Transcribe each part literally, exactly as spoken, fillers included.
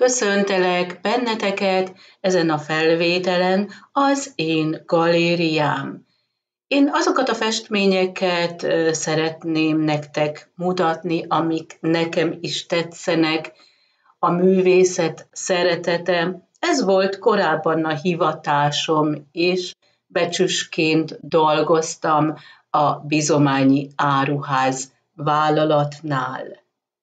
Köszöntelek benneteket ezen a felvételen, az én galériám. Én azokat a festményeket ö, szeretném nektek mutatni, amik nekem is tetszenek, a művészet szeretete. Ez volt korábban a hivatásom, és becsüsként dolgoztam a Bizományi Áruház vállalatnál.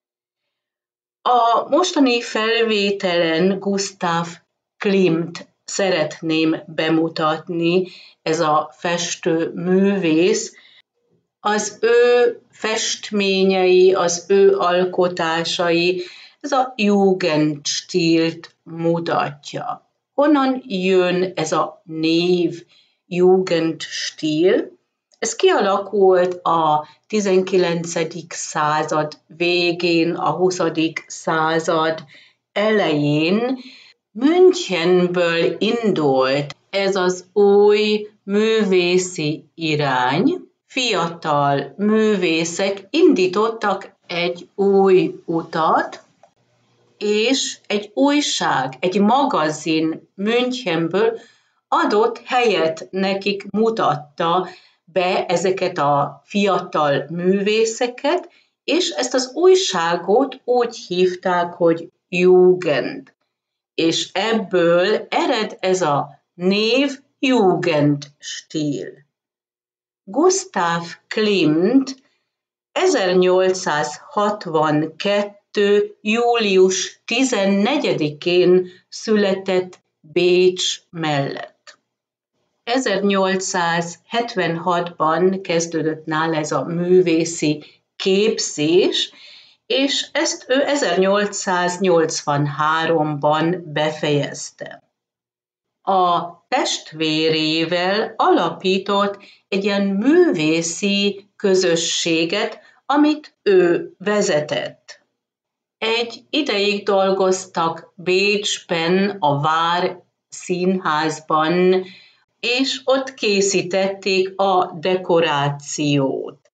A mostani felvételen Gustav Klimt szeretném bemutatni, ez a festő művész. Az ő festményei, az ő alkotásai, ez a Jugendstílt mutatja. Honnan jön ez a név Jugendstil? Ez kialakult a tizenkilencedik század végén, a huszadik század elején. Münchenből indult ez az új művészi irány. Fiatal művészek indítottak egy új utat, és egy újság, egy magazin Münchenből adott helyet nekik, mutatta be ezeket a fiatal művészeket, és ezt az újságot úgy hívták, hogy Jugend. És ebből ered ez a név Jugendstil. Gustav Klimt ezernyolcszázhatvankettő. július tizennegyedikén született Bécs mellett. ezernyolcszázhetvenhatban kezdődött nála ez a művészi képzés, és ezt ő ezernyolcszáznyolcvanháromban befejezte. A testvérével alapított egy ilyen művészi közösséget, amit ő vezetett. Egy ideig dolgoztak Bécsben, a Vár Színházban, és ott készítették a dekorációt.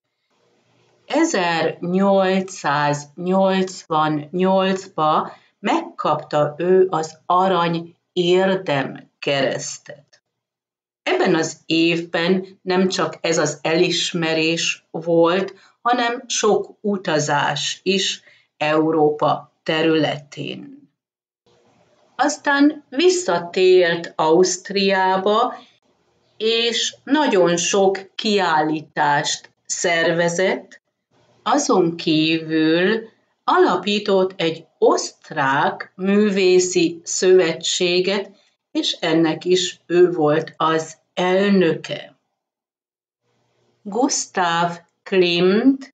ezernyolcszáznyolcvannyolcban megkapta ő az Arany Érdemkeresztet. Ebben az évben nem csak ez az elismerés volt, hanem sok utazás is Európa területén. Aztán visszatért Ausztriába, és nagyon sok kiállítást szervezett, azon kívül alapított egy osztrák művészi szövetséget, és ennek is ő volt az elnöke. Gustav Klimt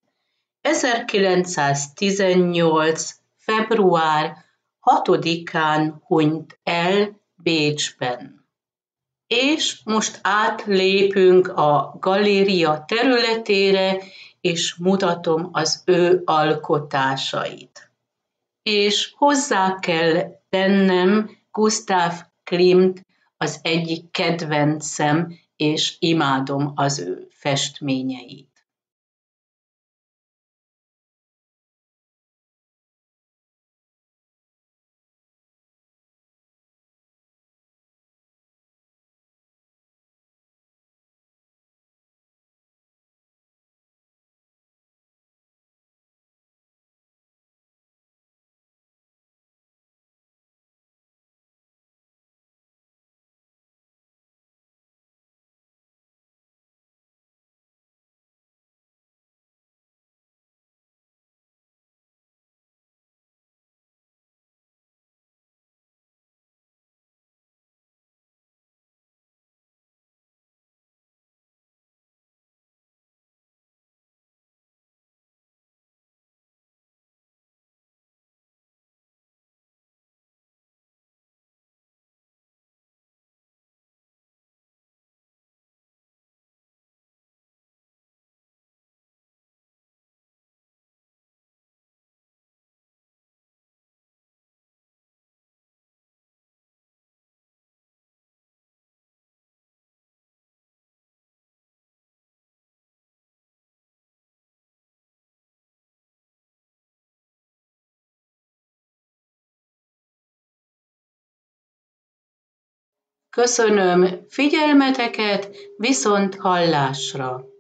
ezerkilencszáztizennyolc. február hatodikán hunyt el Bécsben. És most átlépünk a galéria területére, és mutatom az ő alkotásait. És hozzá kell tennem, Gustav Klimt az egyik kedvencem, és imádom az ő festményeit. Köszönöm figyelmeteket, viszont hallásra!